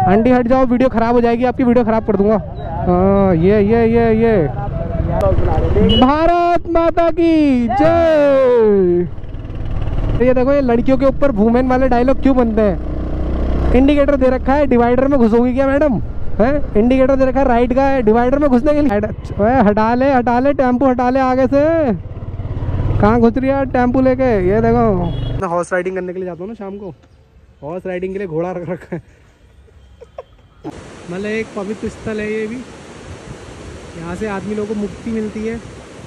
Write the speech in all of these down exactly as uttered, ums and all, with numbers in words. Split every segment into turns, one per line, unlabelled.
Aunty हट जाओ, video खराब हो जाएगी आपकी, वीडियो खराब कर दूंगा। हाँ ये ये ये ये भारत माता की जय। ये देखो, ये लड़कियों के ऊपर वुमेन वाले डायलॉग क्यों बनते हैं? इंडिकेटर दे रखा है, डिवाइडर में घुसोगी क्या मैडम? है इंडिकेटर दे रखा है राइट का, है डिवाइडर में घुसने के लिए। हटा ले हटा ले टेम्पो, हटा ले आगे से। कहाँ घुस रही है टेम्पो लेके? ये देखो, मैं हॉर्स राइडिंग करने के लिए जाता हूँ ना शाम को, हॉर्स राइडिंग के लिए घोड़ा रख रखा है। मतलब एक पवित्र स्थल है ये भी, यहाँ से आदमी लोगों को मुक्ति मिलती है।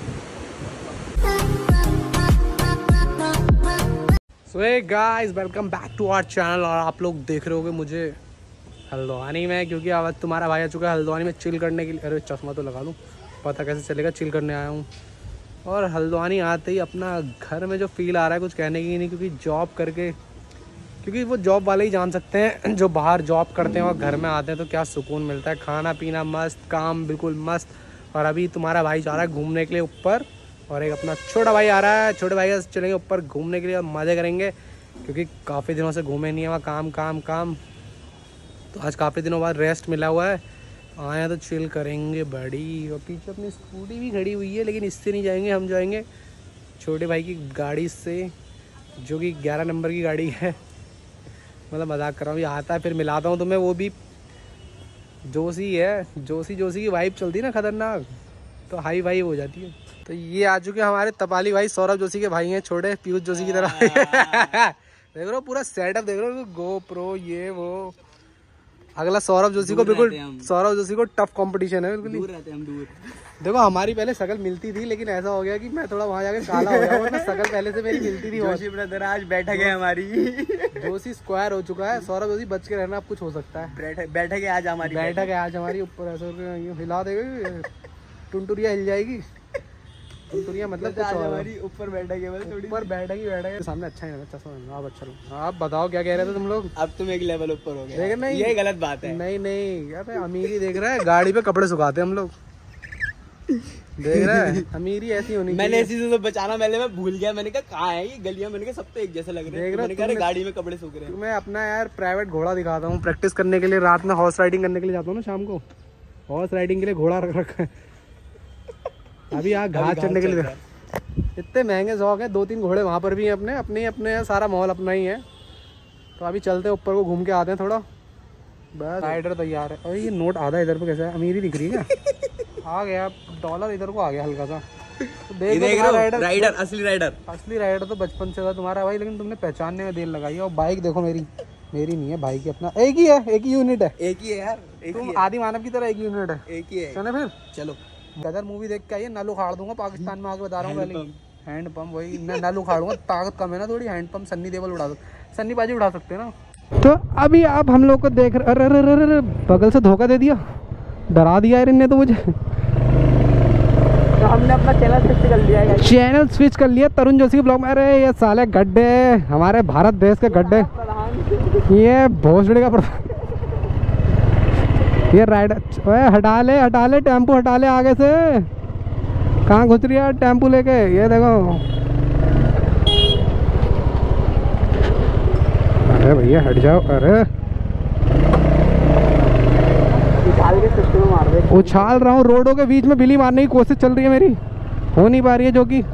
So hey guys, welcome back to our channel. और आप लोग देख रहे होगे मुझे हल्द्वानी में, क्योंकि अब तुम्हारा भाई आ चुका है हल्द्वानी में चिल करने के लिए। अरे चश्मा तो लगा लूँ, पता कैसे चलेगा, चिल करने आया हूँ। और हल्द्वानी आते ही अपना घर में जो फील आ रहा है कुछ कहने की नहीं, क्योंकि जॉब करके, क्योंकि वो जॉब वाले ही जान सकते हैं जो बाहर जॉब करते हैं और घर में आते हैं तो क्या सुकून मिलता है। खाना पीना मस्त, काम बिल्कुल मस्त। और अभी तुम्हारा भाई जा रहा है घूमने के लिए ऊपर, और एक अपना छोटा भाई आ रहा है, छोटे भाई के साथ चलेंगे ऊपर घूमने के लिए और मज़े करेंगे, क्योंकि काफ़ी दिनों से घूमे नहीं है वहाँ, काम काम काम। तो आज काफ़ी दिनों बाद रेस्ट मिला हुआ है, आए तो चिल करेंगे बड़ी। और पीछे अपनी स्कूटी भी खड़ी हुई है, लेकिन इससे नहीं जाएंगे, हम जाएंगे छोटे भाई की गाड़ी से, जो कि ग्यारह नंबर की गाड़ी है। मतलब मजाक कर रहा हूँ, ये आता है फिर मिलाता हूँ तुम्हें। वो भी जोशी है, जोशी जोशी की वाइब चलती है ना खतरनाक, तो हाई वाइब हो जाती है। तो ये आ चुके हमारे तपाली भाई, सौरभ जोशी के भाई हैं, छोटे पीयूष जोशी की तरह। देख रहे हो पूरा सेटअप, देख रहे हो, गो प्रो ये वो। अगला सौरभ जोशी को बिल्कुल, सौरभ जोशी को टफ कंपटीशन है बिल्कुल। दूर रहते हैं हम, दूर। देखो हमारी पहले शकल मिलती थी, लेकिन ऐसा हो गया कि मैं थोड़ा वहाँ जाकर काला हो गया, वरना शकल पहले से मेरी मिलती थी। जोशी ब्रदर आज बैठक है हमारी, जोशी स्क्वायर हो चुका है। सौरभ जोशी बच के रहना, अब कुछ हो सकता है। बैठक है आज हमारी, बैठक है आज हमारी। ऊपर ऐसा हिला देगा, टुनटुरिया हिल जाएगी। टुनटुरिया मतलब हमारी ऊपर बैठक है, ऊपर बैठक ही बैठक है। सामने अच्छा ही चश्मा, आप अच्छा लो। आप बताओ क्या कह रहे थे तुम लोग? अब तुम एक लेवल ऊपर हो गए। देख नहीं, ये गलत बात है। नहीं नहीं यार, अमीरी देख रहा है, गाड़ी पे कपड़े सुखाते हम लोग, देख रहा है, अमीरी ऐसी होनी। मैंने ऐसी से तो बचाना, मैंने मैं भूल गया, मैंने कहा कहाँ है ये गलियां, मैंने कहा सब तो एक जैसे लग रहे हैं। मैंने कहा गाड़ी में कपड़े सूख रहे हैं। मैं अपना यार प्राइवेट घोड़ा दिखाता हूँ प्रैक्टिस करने के लिए, रात में हॉर्स राइडिंग करने के लिए जाता हूँ ना शाम को, हॉर्स राइडिंग के लिए घोड़ा रख रखा है। अभी यहाँ घास चढ़ने के लिए इतने महंगे शौक है, दो तीन घोड़े वहाँ पर भी हैं अपने, अपने अपने सारा माहौल अपना ही है। तो अभी चलते हैं ऊपर को, घूम के आते हैं थोड़ा, बस। राइडर तैयार है। और ये नोट आधा इधर पे कैसा है, अमीरी दिख रही है क्या? आ गया डॉलर इधर को, आ गया हल्का सा। तो देख देख राइडर, राइडर असली राइडर, असली राइडर तो बचपन से था तुम्हारा भाई, लेकिन तुमने पहचानने में देर लगाई है। और बाइक देखो मेरी, मेरी नहीं है भाई की, अपना एक ही है, एक ही यूनिट है, एक ही है यार, तुम आदि मानव की तरह एक यूनिट है, एक ही है। चलो फिर, चलो गदर मूवी देख के आइए, नल उखाड़ दूंगा पाकिस्तान में आके, बता रहा हूँ पहले। हैंड पंप, वही न, नल उखाड़ दूंगा, ताकत कम है ना थोड़ी। हैंड पंप सन्नी देवल उड़ा दो, सन्नी बाजी उड़ा सकते हैं ना। तो अभी आप हम लोग को देख रहे, अरे अरे अरे बगल से धोखा दे दिया, डरा दिया यार इनने तो मुझे। तो हमने अपना चैनल स्विच कर लिया है, चैनल स्विच कर लिया तरुण जोशी के ब्लॉग में। अरे ये साले गड्ढे, हमारे भारत देश के गड्ढे, ये भोसड़ी का प्रधान। ये राइडर, हटा ले हटा ले टेम्पो, हटा ले आगे से। कहाँ घुस रही है टेम्पो लेके? ये देखो, अरे भैया हट जाओ। अरे उछाल के सिस्टम में मार दे, उछाल रहा हूँ, रोडों के बीच में बिल्ली मारने की कोशिश चल रही है मेरी, हो नहीं पा रही है, जो कि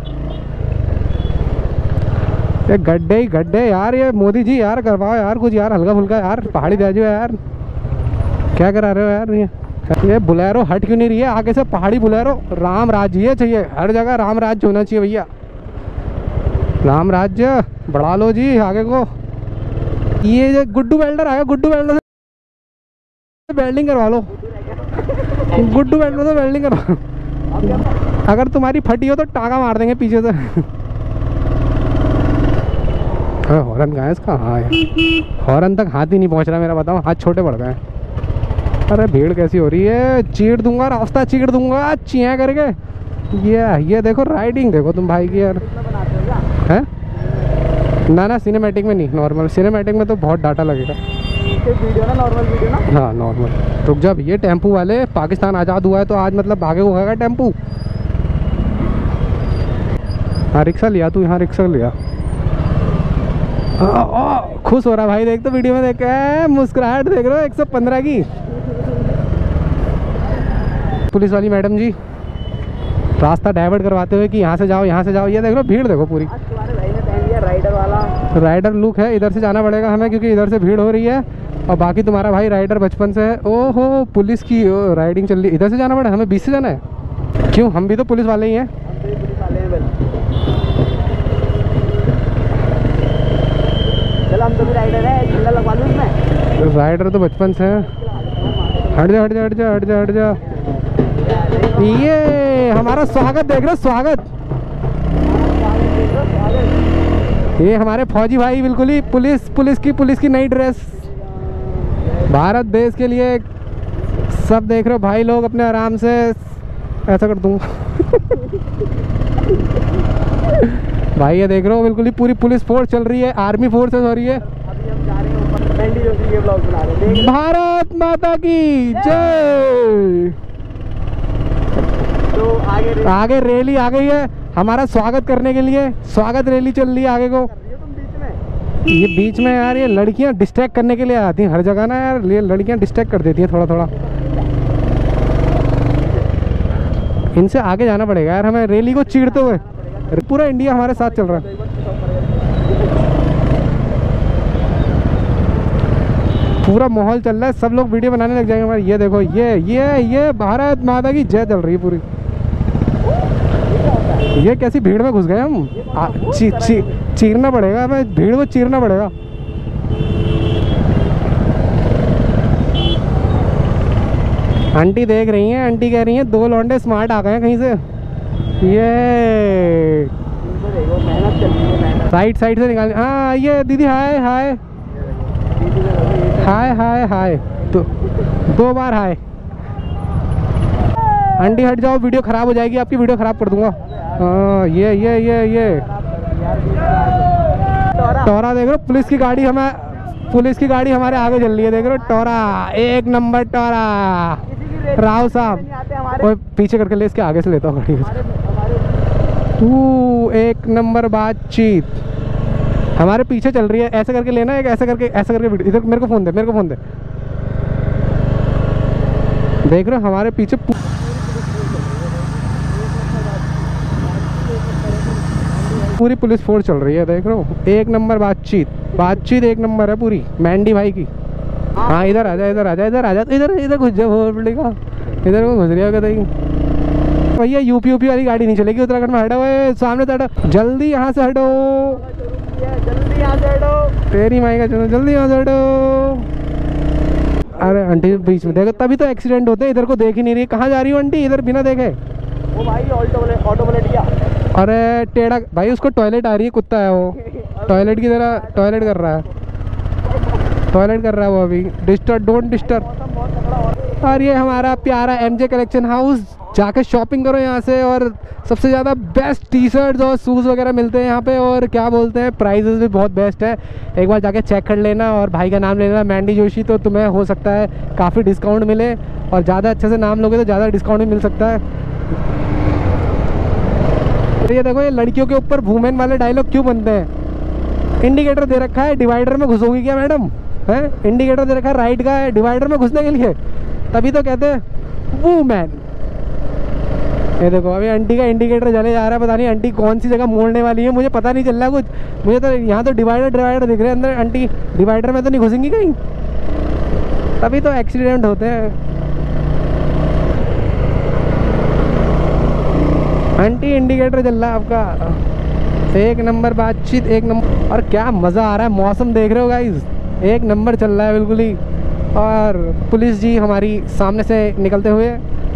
ये गड्ढे ही गड्ढे यार। ये मोदी जी यार करवाओ यार कुछ यार, हल्का फुल्का यार, पहाड़ी बैजो यार, क्या करा रहे हो यार? ये ये बुलेरो हट क्यों नहीं रही है आगे से? पहाड़ी बुलेरो, राम राज्य चाहिए हर जगह, राम राज्य होना चाहिए भैया, राम राज्य बढ़ा लो जी आगे को। ये जो गुड्डू वेल्डर आया, गुड्डू वेल्डर से वेल्डिंग करवा लो, गुड्डू वेल्डर से वेल्डिंग करवा। अगर तुम्हारी फटी हो तो टांगा मार देंगे पीछे से। हॉर्न कहाँ है इसका? हाँ हॉर्न तक हाथ ही नहीं पहुँच रहा मेरा, बताओ हाथ छोटे पड़ गए। अरे भीड़ कैसी हो रही है, चीड़ दूंगा रास्ता, चीड़ दूंगा चिया करके। ये ये देखो राइडिंग देखो तुम भाई की यार, है ना ना सिनेमैटिक में नहीं, नॉर्मल। सिनेमैटिक में तो बहुत डाटा लगेगा। वीडियो ना, नॉर्मल वीडियो ना, हाँ नॉर्मल। रुक जा, ये टेम्पू वाले, पाकिस्तान आज़ाद हुआ है तो आज मतलब भागे होगा टेम्पू। हाँ रिक्शा लिया तू, यहाँ रिक्शा लिया। आ, आ, खुश हो रहा भाई, देख तो वीडियो में देख के मुस्कुराहट देख रहे हो एक सौ पंद्रह की। पुलिस वाली मैडम जी रास्ता डाइवर्ट करवाते हुए कि यहाँ से जाओ यहाँ से जाओ। ये देख लो भीड़ देखो पूरी,
तुम्हारे भाई ने पहन लिया राइडर वाला,
राइडर लुक है। इधर से जाना पड़ेगा हमें क्योंकि इधर से भीड़ हो रही है। और बाकी तुम्हारा भाई राइडर बचपन से है। ओहो पुलिस की ओ, राइडिंग चल रही है। इधर से जाना पड़ेगा, हमें बीच से जाना है। क्यों, हम भी तो पुलिस वाले ही हैं।
हम तो पुलिस वाले हैं। चल हम तो भी राइडर है, झंडा लगवा लूँ इसमें।
राइडर तो बचपन से है। हट जा हट जा हट जा हट जा हट जा। ये हमारा स्वागत देख रहे हो, स्वागत। ये हमारे फौजी भाई बिल्कुल ही पुलिस पुलिस की पुलिस की नई ड्रेस, भारत देश के लिए सब देख रहे हो भाई लोग अपने आराम से। ऐसा कर दूंगा भाई ये देख रहे हो बिल्कुल ही पूरी पुलिस फोर्स चल रही है, आर्मी फोर्सेस हो रही है।
अभी हम जा रहे हैं ऊपर, बैंडी जोशी के ब्लॉग बना रहे हैं।
भारत माता की जय।
तो आगे रे...
आगे रैली आ गई है हमारा स्वागत करने के लिए। स्वागत रैली चल रही है आगे को।
तुम बीच में,
ये बीच में यार ये लड़कियां डिस्ट्रैक्ट करने के लिए आती हैं हर जगह ना यार। ये लड़कियां डिस्ट्रैक्ट कर देती हैं थोड़ा थोड़ा। इनसे आगे जाना पड़ेगा यार हमें, रैली को चीरते हुए। पूरा इंडिया हमारे साथ चल रहा है। पूरा माहौल चल रहा है, सब लोग वीडियो बनाने लग जाएंगे हमारे। ये देखो ये ये ये भारत माता की जय चल रही है पूरी। ये कैसी भीड़ में घुस गए हम। आ, ची, ची, चीरना पड़ेगा हमें, भीड़ को चीरना पड़ेगा। आंटी देख रही हैं, आंटी कह रही हैं दो लौंडे स्मार्ट आ गए हैं कहीं से। ये
मेहनत चल रही है, मेहनत।
साइड साइड से निकाल। हाँ ये दीदी हाय हाय हाय हाय हाय तो दो बार हाय। आंटी हट जाओ, वीडियो खराब हो जाएगी आपकी, वीडियो खराब कर दूंगा। हाँ ये ये ये ये टोरा देख रहे हो, पुलिस की गाड़ी हमें, पुलिस की गाड़ी हमारे आगे चल रही है। देख रहे हो टोरा, एक नंबर टोरा राव साहब। और पीछे करके ले, इसके आगे से लेता हूँ गाड़ी। एक नंबर बातचीत हमारे पीछे चल रही है। ऐसे करके लेना, एक ऐसे करके ऐसे करके। इधर मेरे को फोन दे, मेरे को फोन दे। देख रहे हो हमारे पीछे पूरी पुलिस फोर्स चल रही है। देख रहे हो एक नंबर बातचीत, बातचीत एक नंबर है पूरी मैंडी भाई की। हाँ इधर आजा इधर आजा इधर आजा इधर इधर घुस जा पड़ेगा। इधर को घुस रही है भैया। यूपी यूपी वाली गाड़ी नहीं चलेगी उत्तराखंड में। हटो हुए सामने से, हटो जल्दी यहाँ से हटो,
जल्दी यहाँ से हटो।
तेरी माई का चलो जल्दी यहाँ से हटो। अरे आंटी बीच में देखो, तभी तो एक्सीडेंट होते हैं। इधर को देख ही नहीं रही, कहाँ जा रही हो आंटी इधर बिना देखे।
वो भाई ऑटो ऑटो पलट गया।
अरे टेढ़ा भाई, उसको टॉयलेट आ रही है, कुत्ता है वो। टॉयलेट की तरह टॉयलेट कर रहा है, टॉयलेट कर रहा है वो अभी। Disturb don't disturb. और ये हमारा प्यारा एमजे कलेक्शन हाउस, जाके शॉपिंग करो यहाँ से। और सबसे ज़्यादा बेस्ट टी शर्ट्स और शूज़ वगैरह मिलते हैं यहाँ पे। और क्या बोलते हैं, प्राइजेस भी बहुत बेस्ट है। एक बार जाके चेक कर लेना और भाई का नाम लेना मैंडी जोशी, तो तुम्हें हो सकता है काफ़ी डिस्काउंट मिले। और ज़्यादा अच्छे से नाम लोगे तो ज़्यादा डिस्काउंट भी मिल सकता है। तो ये देखो, ये लड़कियों के ऊपर वुमेन वाले डायलॉग क्यों बनते हैं। इंडिकेटर दे रखा है, डिवाइडर में घुसोगी क्या मैडम, है इंडिकेटर दे रखा है राइट का है डिवाइडर में घुसने के लिए, तभी तो कहते हैं वुमेन। ये देखो अभी आंटी का इंडिकेटर जले जा रहा है, पता नहीं आंटी कौन सी जगह मोड़ने वाली है, मुझे पता नहीं चल रहा कुछ। मुझे तो यहाँ तो डिवाइडर डिवाइडर दिख रहे हैं अंदर। आंटी डिवाइडर में तो नहीं घुसेंगी कहीं, तभी तो एक्सीडेंट होते हैं। आंटी इंडिकेटर जल रहा है आपका, एक नंबर बातचीत एक नंबर। और क्या मज़ा आ रहा है, मौसम देख रहे हो गाइस, एक नंबर चल रहा है बिल्कुल ही। और पुलिस जी हमारी सामने से निकलते हुए।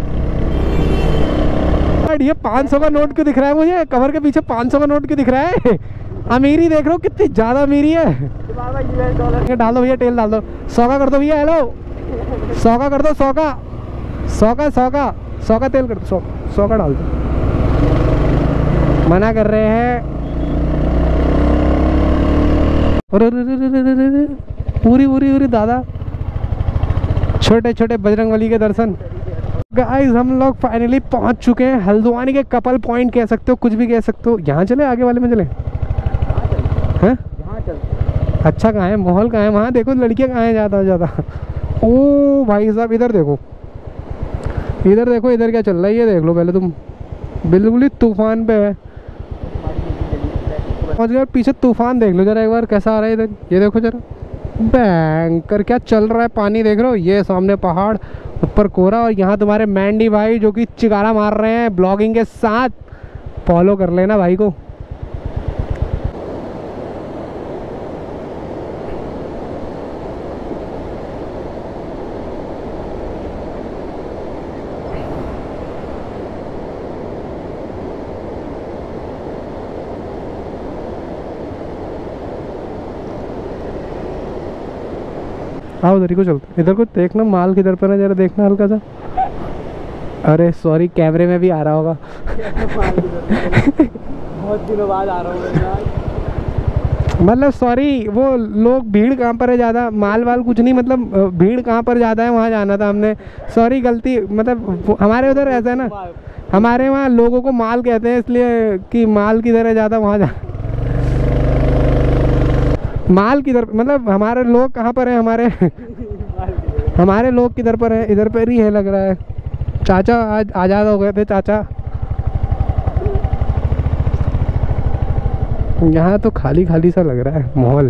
ये पाँच सौ का नोट क्यों दिख रहा है मुझे, कवर के पीछे पाँच सौ का नोट क्यों दिख रहा है। अमीरी देख रहे हो कितनी ज़्यादा अमीरी है। डाल दो भैया, तेल डाल दो। सौ का कर दो भैया, हेलो सौ का कर दो, सौ का सौ का सौ का सौ का तेल कर दो, सौ सौ का डाल दो। मना कर रहे हैं। पूरी पूरी पूरी दादा, छोटे छोटे बजरंगबली के दर्शन। गाइस हम लोग फाइनली पहुंच चुके हैं हल्द्वानी के कपल पॉइंट, कह सकते हो कुछ भी कह सकते हो। यहाँ चले आगे वाले में चले हैं, अच्छा कहाँ है, माहौल कहाँ है वहाँ देखो, लड़कियाँ कहाँ हैं ज़्यादा से ज़्यादा। ओ भाई साहब इधर देखो, इधर देखो, इधर क्या चल रहा है ये देख लो पहले तुम, बिल्कुल ही तूफान पे है। पहुँच गया, पीछे तूफान देख लो जरा एक बार कैसा आ रहा है इधर, ये देखो जरा बैंकर क्या चल रहा है, पानी देख रहे हो, ये सामने पहाड़, ऊपर कोहरा, और यहाँ तुम्हारे मैंडी भाई जो कि चिकारा मार रहे हैं ब्लॉगिंग के साथ। फॉलो कर लेना भाई को। आओ उधर को चलते, इधर को देखना माल किधर पर है जरा देखना हल्का सा। अरे सॉरी कैमरे में भी आ रहा होगा।
बहुत दिनों बाद आ रहा हूँ।
मतलब सॉरी, वो लोग भीड़ कहाँ पर है ज़्यादा, माल वाल कुछ नहीं, मतलब भीड़ कहाँ पर ज़्यादा है वहाँ जाना था हमने। सॉरी गलती, मतलब हमारे उधर ऐसा है ना, हमारे वहाँ लोगों को माल कहते हैं इसलिए कि माल किधर है ज़्यादा वहाँ जा, माल किधर, मतलब हमारे लोग कहाँ पर है, हमारे हमारे लोग किधर पर है, इधर पर ही है लग रहा है। चाचा आज आज़ाद हो गए थे चाचा। यहाँ तो खाली खाली सा लग रहा है माहौल।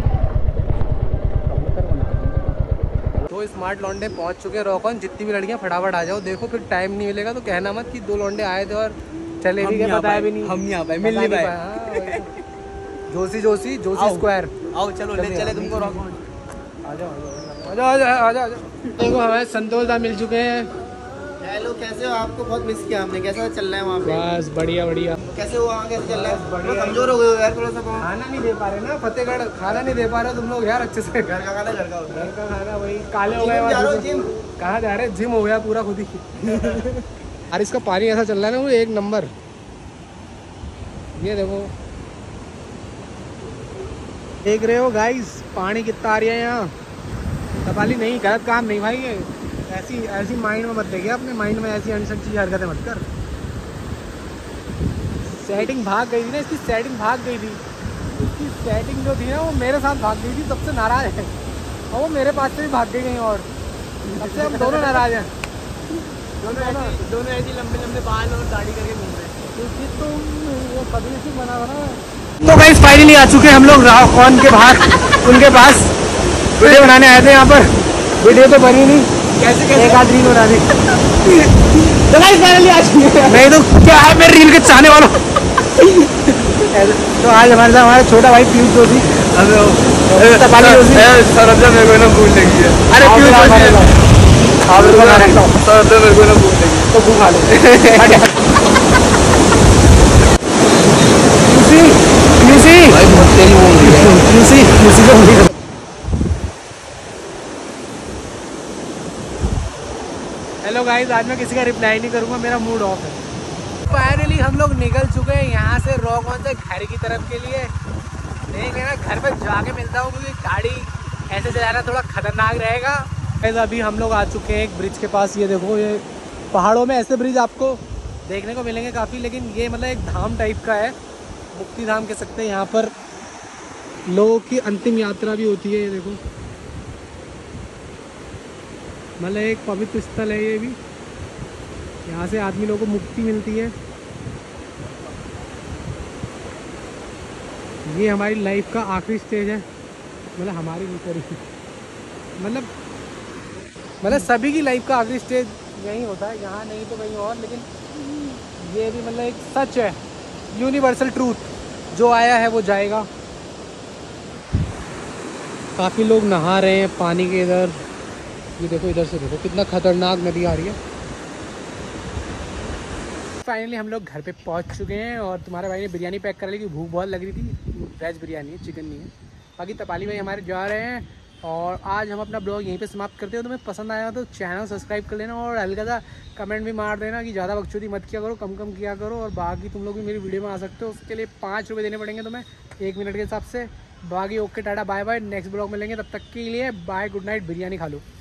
तो स्मार्ट लौंडे पहुँच चुके हैं रोकन, जितनी भी लड़कियाँ फटाफट आ जाओ, देखो फिर टाइम नहीं मिलेगा तो कहना मत कि दो लौंडे आए थे और चले भी गए, बताया भी नहीं,
हम नहीं आ पाए, मिल नहीं पाए।
जोशी जोशी जोशी स्क्वायर,
आओ चलो ले चले तुमको रॉक।
आ जाओ आ जाओ आ जाओ आ जाओ। देखो हमारे संतोष दा मिल चुके हैं।
हेलो कैसे हो, आपको बहुत मिस किया हमने, कैसा चल रहा है वहाँ पे?
बस बढ़िया बढ़िया।
कैसे हो वहाँ, कैसे चल रहा है? बढ़िया। कमजोर हो गए हो यार थोड़ा सा।
खाना नहीं दे पा रहे ना फतेहगढ़, खाना नहीं दे पा रहे तुम लोग यार अच्छे से।
घर का खाना घर का होता है।
घर का खाना वही काले हो गए।
जा रहे हो जिम?
कहाँ जा रहे हैं, जिम हो गया पूरा खुद ही। और इसका पानी ऐसा चल रहा है ना वो एक नंबर, ये देखो देख रहे हो गाइस पानी कितना आ रहा है यहाँ। तपाली नहीं, गलत काम नहीं भाई, ये ऐसी ऐसी माइंड में मत देखिए, अपने माइंड में ऐसी अनसन चीज हरकतें मत कर। सेटिंग भाग गई थी ना इसकी, सेटिंग भाग गई थी इसकी सेटिंग जो थी ना वो मेरे साथ भाग गई थी, सबसे नाराज है, और वो मेरे पास से भी भाग गई कहीं और, सबसे हम दोनों नाराज हैं। दोनों
दोनों ऐसी लंबे लंबे बाल और दाढ़ी करके घूम रहे हैं,
क्योंकि तुम वो कभी से बना बना। तो गाइस फाइनली आ चुके हैं हम लोग राव कौन के बाहर, उनके पास वीडियो बनाने आए थे यहाँ पर, वीडियो तो बनी नहीं,
कैसे कैसे
एक आध रील बना दी। तो गाइस फाइनली आ चुके हैं, नहीं तो क्या है मेरे रील के चाहने वालों। तो आज हमारे साथ हमारा छोटा भाई पीयूष जोशी, तपाली जोशी,
सरजा मेरे को ना भूल लगी है।
अरे पीयूष जोशी आप लोग बना रहे हो,
सरजा मेरे को ना भूल लगी है
तो भूख खा ले। यूसी
भाई बहुत तेरी बोल रही है।
यूसी यूसी को बोलिए। हेलो गाइस, आज मैं किसी का रिप्लाई नहीं करूंगा, मेरा मूड ऑफ है। फाइनली हम लोग निकल चुके हैं यहाँ से रोकन से घर की तरफ के लिए। देख ना घर पर जाके मिलता हूँ क्योंकि गाड़ी ऐसे चलाना थोड़ा खतरनाक रहेगा। अभी हम लोग आ चुके हैं एक ब्रिज के पास, ये देखो, ये पहाड़ों में ऐसे ब्रिज आपको देखने को मिलेंगे काफ़ी, लेकिन ये मतलब एक धाम टाइप का है, मुक्ति धाम कह सकते हैं। यहाँ पर लोगों की अंतिम यात्रा भी होती है, ये देखो, मतलब एक पवित्र स्थल है ये भी, यहाँ से आदमी लोगों को मुक्ति मिलती है। ये हमारी लाइफ का आखिरी स्टेज है, मतलब हमारी नहीं करी, मतलब मतलब सभी की लाइफ का आखिरी स्टेज यही होता है, यहाँ नहीं तो कहीं और, लेकिन ये भी मतलब एक सच है, यूनिवर्सल ट्रूथ, जो आया है वो जाएगा। काफ़ी लोग नहा रहे हैं पानी के इधर, ये देखो इधर से देखो कितना खतरनाक नदी आ रही है। फाइनली हम लोग घर पे पहुंच चुके हैं और तुम्हारे भाई ने बिरयानी पैक कर ली क्योंकि भूख बहुत लग रही थी। वेज बिरयानी है, चिकन नहीं है। बाकी तपाली भाई हमारे जा रहे हैं और आज हम अपना ब्लॉग यहीं पे समाप्त करते हो। तुम्हें पसंद आया तो चैनल सब्सक्राइब कर लेना और हल्का सा कमेंट भी मार देना कि ज़्यादा बकचोदी मत किया करो, कम कम किया करो। और बाकी तुम लोग भी मेरी वीडियो में आ सकते हो, उसके लिए पाँच रुपये देने पड़ेंगे तुम्हें एक मिनट के हिसाब से। बाकी okay tata bye bye, next blog मिलेंगे, तब तक के लिए बाय, गुड नाइट, बिरयानी खा लो।